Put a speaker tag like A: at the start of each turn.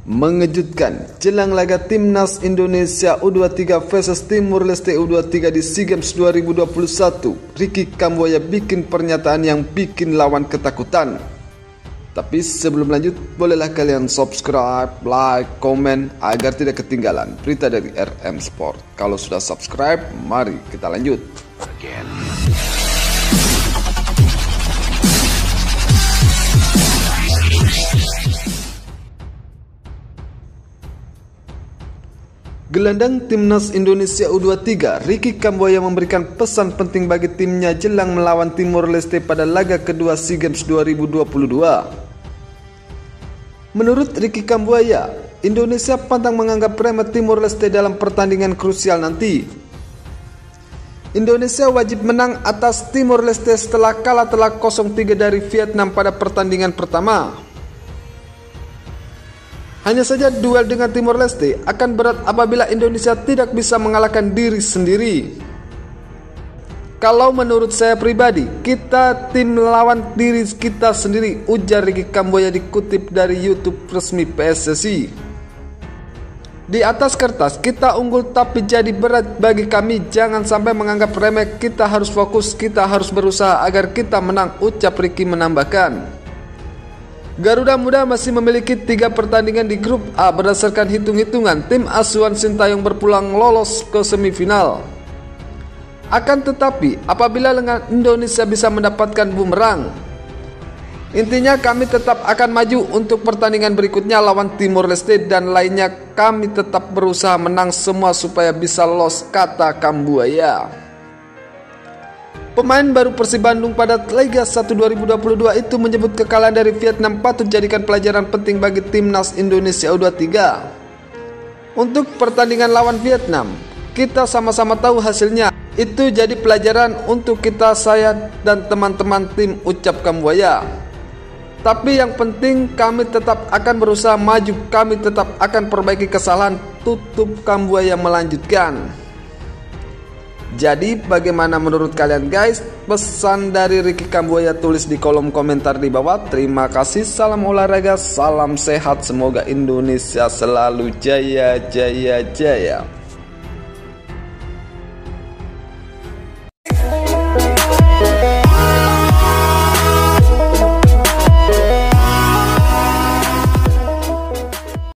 A: Mengejutkan jelang laga Timnas Indonesia U23 versus Timur Leste U23 di SEA Games 2021, Ricky Kambuaya bikin pernyataan yang bikin lawan ketakutan. Tapi sebelum lanjut, bolehlah kalian subscribe, like, komen agar tidak ketinggalan berita dari RM Sport. Kalau sudah subscribe, mari kita lanjut. Gelandang Timnas Indonesia U23, Ricky Kambuaya memberikan pesan penting bagi timnya jelang melawan Timor Leste pada laga kedua SEA Games 2022. Menurut Ricky Kambuaya, Indonesia pantang menganggap remeh Timor Leste dalam pertandingan krusial nanti. Indonesia wajib menang atas Timor Leste setelah kalah telak 0-3 dari Vietnam pada pertandingan pertama. Hanya saja duel dengan Timor Leste akan berat apabila Indonesia tidak bisa mengalahkan diri sendiri. Kalau menurut saya pribadi, kita tim melawan diri kita sendiri, ujar Ricky Kambuaya dikutip dari YouTube resmi PSSI. Di atas kertas kita unggul, tapi jadi berat bagi kami. Jangan sampai menganggap remeh, kita harus fokus, kita harus berusaha agar kita menang, ucap Ricky menambahkan. Garuda Muda masih memiliki 3 pertandingan di grup A. Berdasarkan hitung-hitungan, tim asuhan Sintayong berpulang lolos ke semifinal. Akan tetapi, apabila Indonesia bisa mendapatkan bumerang, intinya kami tetap akan maju untuk pertandingan berikutnya lawan Timor Leste dan lainnya. Kami tetap berusaha menang semua supaya bisa lolos, kata Kambuaya. Pemain baru Persib Bandung pada Liga 1 2022 itu menyebut kekalahan dari Vietnam patut jadikan pelajaran penting bagi Timnas Indonesia U23. Untuk pertandingan lawan Vietnam, kita sama-sama tahu hasilnya. Itu jadi pelajaran untuk kita, saya dan teman-teman tim, ucap Kambuaya. Tapi yang penting kami tetap akan berusaha maju, kami tetap akan perbaiki kesalahan, tutup Kambuaya melanjutkan. Jadi bagaimana menurut kalian guys? Pesan dari Ricky Kambuaya tulis di kolom komentar di bawah. Terima kasih, salam olahraga, salam sehat, semoga Indonesia selalu jaya jaya jaya.